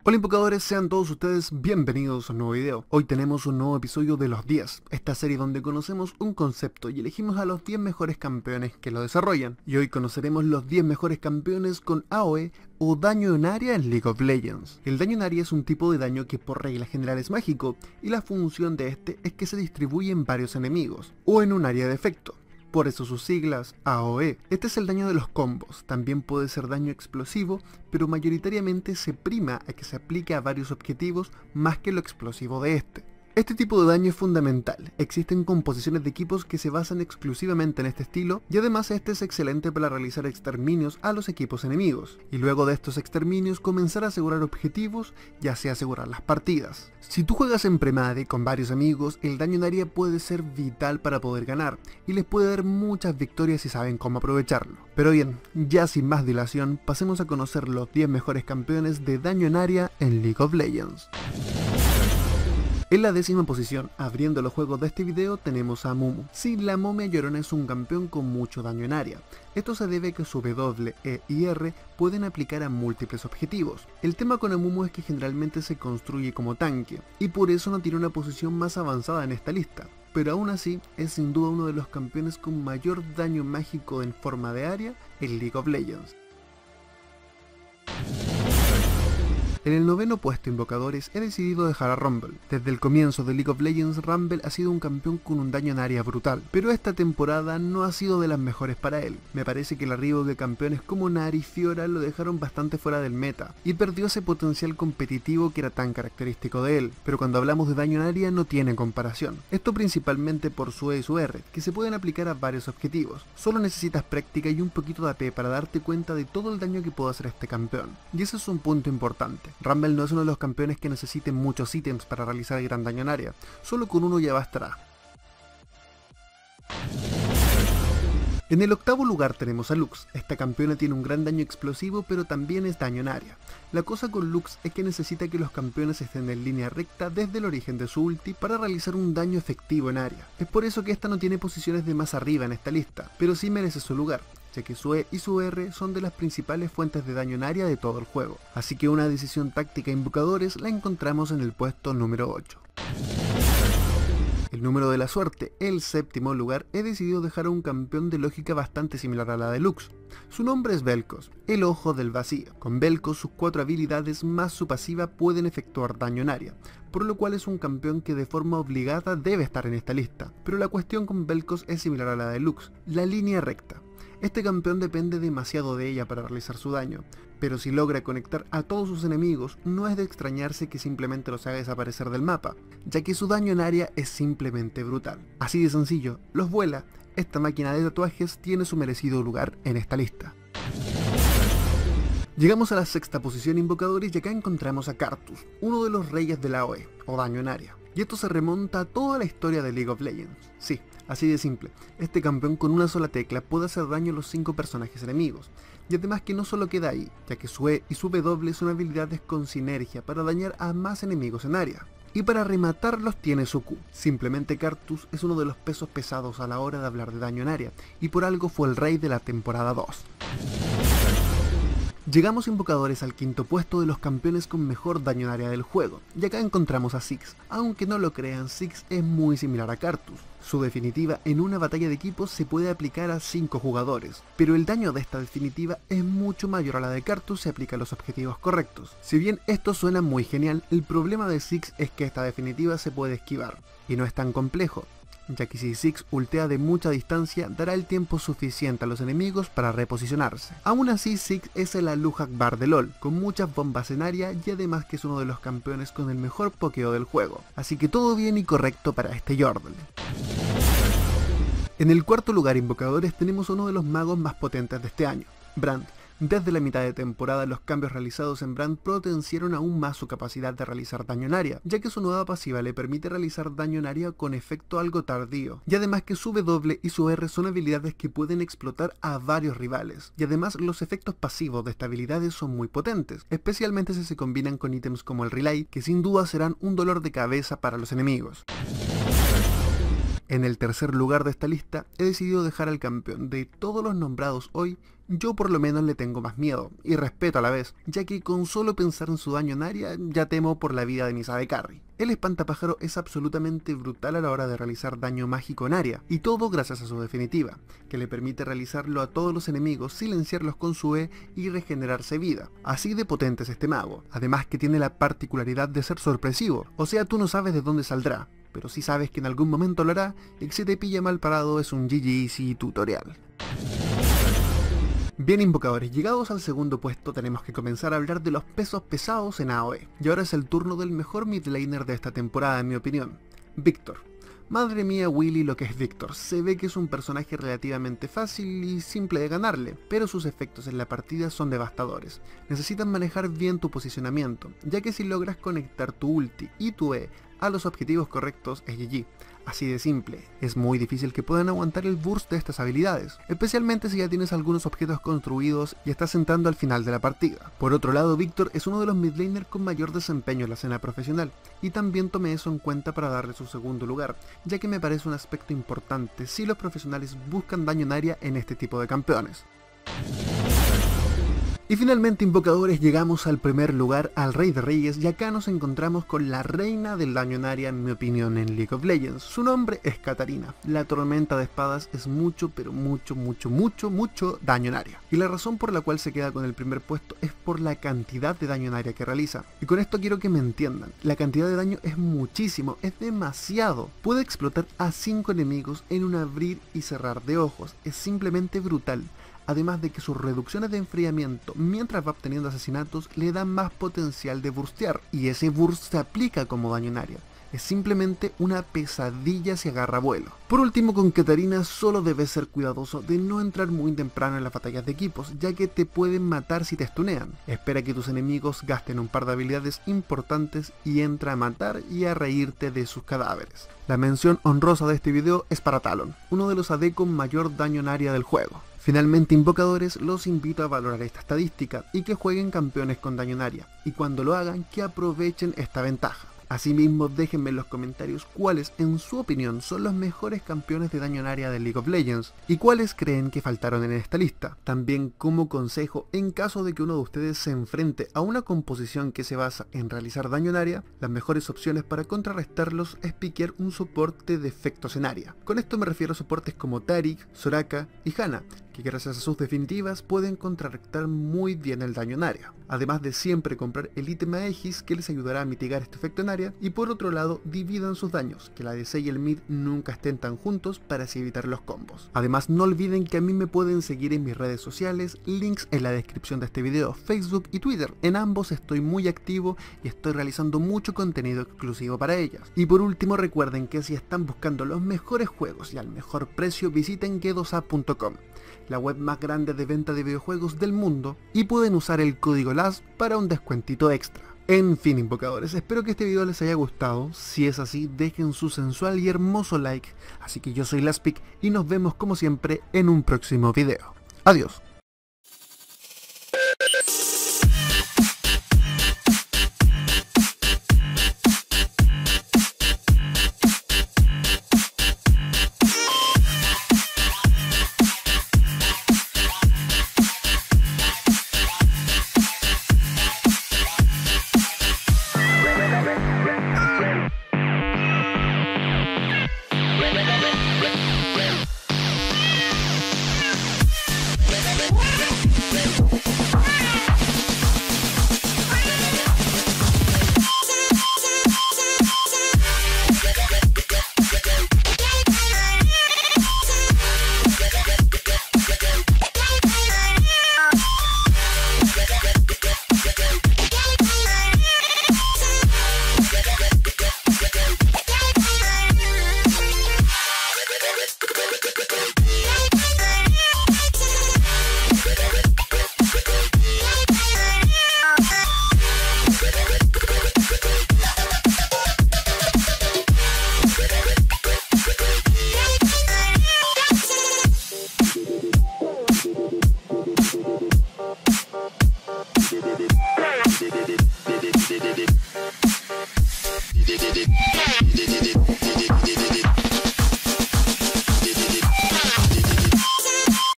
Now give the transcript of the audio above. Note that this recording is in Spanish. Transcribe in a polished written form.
Hola invocadores, sean todos ustedes bienvenidos a un nuevo video. Hoy tenemos un nuevo episodio de los 10, esta serie donde conocemos un concepto y elegimos a los 10 mejores campeones que lo desarrollan. Y hoy conoceremos los 10 mejores campeones con AoE o daño en área en League of Legends. El daño en área es un tipo de daño que por regla general es mágico y la función de este es que se distribuye en varios enemigos o en un área de efecto. Por eso sus siglas, AoE. Este es el daño de los combos, también puede ser daño explosivo, pero mayoritariamente se prima a que se aplique a varios objetivos más que lo explosivo de este. Este tipo de daño es fundamental, existen composiciones de equipos que se basan exclusivamente en este estilo y además este es excelente para realizar exterminios a los equipos enemigos y luego de estos exterminios comenzar a asegurar objetivos, ya sea asegurar las partidas. Si tú juegas en Premade con varios amigos, el daño en área puede ser vital para poder ganar y les puede dar muchas victorias si saben cómo aprovecharlo. Pero bien, ya sin más dilación, pasemos a conocer los 10 mejores campeones de daño en área en League of Legends. En la 10ª posición, abriendo los juegos de este video, tenemos a Amumu. Sí, la momia llorona es un campeón con mucho daño en área. Esto se debe a que su W, E y R pueden aplicar a múltiples objetivos. El tema con Amumu es que generalmente se construye como tanque, y por eso no tiene una posición más avanzada en esta lista. Pero aún así, es sin duda uno de los campeones con mayor daño mágico en forma de área en League of Legends. En el 9º puesto invocadores he decidido dejar a Rumble. Desde el comienzo de League of Legends, Rumble ha sido un campeón con un daño en área brutal, pero esta temporada no ha sido de las mejores para él. Me parece que el arribo de campeones como Nari y Fiora lo dejaron bastante fuera del meta, y perdió ese potencial competitivo que era tan característico de él, pero cuando hablamos de daño en área no tiene comparación. Esto principalmente por su E y su R, que se pueden aplicar a varios objetivos. Solo necesitas práctica y un poquito de AP para darte cuenta de todo el daño que puede hacer este campeón, y ese es un punto importante. Rumble no es uno de los campeones que necesiten muchos ítems para realizar gran daño en área, solo con uno ya bastará. En el 8º lugar tenemos a Lux. Esta campeona tiene un gran daño explosivo pero también es daño en área. La cosa con Lux es que necesita que los campeones estén en línea recta desde el origen de su ulti para realizar un daño efectivo en área. Es por eso que esta no tiene posiciones de más arriba en esta lista, pero sí merece su lugar, ya que su E y su R son de las principales fuentes de daño en área de todo el juego. Así que una decisión táctica invocadores la encontramos en el puesto número 8. El número de la suerte, el 7º lugar, he decidido dejar a un campeón de lógica bastante similar a la de Lux. Su nombre es Vel'Koz, el ojo del vacío. Con Vel'Koz sus 4 habilidades más su pasiva pueden efectuar daño en área, por lo cual es un campeón que de forma obligada debe estar en esta lista. Pero la cuestión con Vel'Koz es similar a la de Lux, la línea recta. Este campeón depende demasiado de ella para realizar su daño, pero si logra conectar a todos sus enemigos, no es de extrañarse que simplemente los haga desaparecer del mapa, ya que su daño en área es simplemente brutal. Así de sencillo, los vuela. Esta máquina de tatuajes tiene su merecido lugar en esta lista. Llegamos a la 6ª posición invocadores y acá encontramos a Karthus, uno de los reyes de la AoE, o daño en área. Y esto se remonta a toda la historia de League of Legends. Sí, así de simple, este campeón con una sola tecla puede hacer daño a los 5 personajes enemigos. Y además que no solo queda ahí, ya que su E y su W son habilidades con sinergia para dañar a más enemigos en área. Y para rematarlos tiene su Q. Simplemente Karthus es uno de los pesos pesados a la hora de hablar de daño en área, y por algo fue el rey de la temporada 2. Llegamos invocadores al 5º puesto de los campeones con mejor daño en área del juego, y acá encontramos a Ziggs. Aunque no lo crean, Ziggs es muy similar a Karthus. Su definitiva en una batalla de equipos se puede aplicar a 5 jugadores, pero el daño de esta definitiva es mucho mayor a la de Karthus si aplica a los objetivos correctos. Si bien esto suena muy genial, el problema de Ziggs es que esta definitiva se puede esquivar, y no es tan complejo, ya que si Ziggs ultea de mucha distancia dará el tiempo suficiente a los enemigos para reposicionarse. Aún así Ziggs es el Allahu Akbar de LoL, con muchas bombas en área y además que es uno de los campeones con el mejor pokeo del juego, así que todo bien y correcto para este Yordle. En el 4º lugar invocadores tenemos uno de los magos más potentes de este año, Brand. Desde la mitad de temporada los cambios realizados en Brand potenciaron aún más su capacidad de realizar daño en área, ya que su nueva pasiva le permite realizar daño en área con efecto algo tardío, y además que su W y su R son habilidades que pueden explotar a varios rivales, y además los efectos pasivos de esta habilidades son muy potentes, especialmente si se combinan con ítems como el Relay, que sin duda serán un dolor de cabeza para los enemigos. En el 3er lugar de esta lista he decidido dejar al campeón de todos los nombrados hoy yo por lo menos le tengo más miedo, y respeto a la vez, ya que con solo pensar en su daño en área, ya temo por la vida de mi AD Carry. El espantapájaro es absolutamente brutal a la hora de realizar daño mágico en área, y todo gracias a su definitiva, que le permite realizarlo a todos los enemigos, silenciarlos con su E y regenerarse vida. Así de potente es este mago, además que tiene la particularidad de ser sorpresivo, o sea tú no sabes de dónde saldrá, pero sí sabes que en algún momento lo hará, y que si te pilla mal parado es un GG Easy tutorial. Bien invocadores, llegados al segundo puesto tenemos que comenzar a hablar de los pesos pesados en AoE. Y ahora es el turno del mejor mid laner de esta temporada en mi opinión, Víctor. Madre mía Willy lo que es Víctor, se ve que es un personaje relativamente fácil y simple de ganarle, pero sus efectos en la partida son devastadores. Necesitas manejar bien tu posicionamiento, ya que si logras conectar tu ulti y tu E a los objetivos correctos es GG. Así de simple, es muy difícil que puedan aguantar el burst de estas habilidades, especialmente si ya tienes algunos objetos construidos y estás entrando al final de la partida. Por otro lado, Víctor es uno de los midlaners con mayor desempeño en la escena profesional, y también tomé eso en cuenta para darle su segundo lugar, ya que me parece un aspecto importante si los profesionales buscan daño en área en este tipo de campeones. Y finalmente invocadores llegamos al primer lugar, al Rey de Reyes, y acá nos encontramos con la reina del daño en área en mi opinión en League of Legends. Su nombre es Katarina. La tormenta de espadas es mucho pero mucho daño en área. Y la razón por la cual se queda con el primer puesto es por la cantidad de daño en área que realiza. Y con esto quiero que me entiendan, la cantidad de daño es muchísimo, es demasiado. Puede explotar a 5 enemigos en un abrir y cerrar de ojos, es simplemente brutal. Además de que sus reducciones de enfriamiento mientras va obteniendo asesinatos le dan más potencial de burstear, y ese burst se aplica como daño en área. Es simplemente una pesadilla si agarra vuelo. Por último, con Katarina solo debes ser cuidadoso de no entrar muy temprano en las batallas de equipos, ya que te pueden matar si te stunean. Espera que tus enemigos gasten un par de habilidades importantes y entra a matar y a reírte de sus cadáveres. La mención honrosa de este video es para Talon, uno de los AD con mayor daño en área del juego. Finalmente invocadores, los invito a valorar esta estadística y que jueguen campeones con daño en área, y cuando lo hagan que aprovechen esta ventaja. Asimismo déjenme en los comentarios cuáles en su opinión son los mejores campeones de daño en área de League of Legends y cuáles creen que faltaron en esta lista. También como consejo, en caso de que uno de ustedes se enfrente a una composición que se basa en realizar daño en área, las mejores opciones para contrarrestarlos es piquear un soporte de efectos en área. Con esto me refiero a soportes como Taric, Soraka y Hanna, que gracias a sus definitivas pueden contrarrestar muy bien el daño en área, además de siempre comprar el ítem Aegis que les ayudará a mitigar este efecto en área, y por otro lado dividan sus daños, que la DC y el mid nunca estén tan juntos para así evitar los combos. Además no olviden que a mí me pueden seguir en mis redes sociales, links en la descripción de este video, Facebook y Twitter, en ambos estoy muy activo y estoy realizando mucho contenido exclusivo para ellas. Y por último recuerden que si están buscando los mejores juegos y al mejor precio visiten g2a.com, la web más grande de venta de videojuegos del mundo, y pueden usar el código LAS para un descuentito extra. En fin invocadores, espero que este video les haya gustado. Si es así, dejen su sensual y hermoso like. Así que yo soy Laspic y nos vemos como siempre en un próximo video. Adiós. We'll be right back.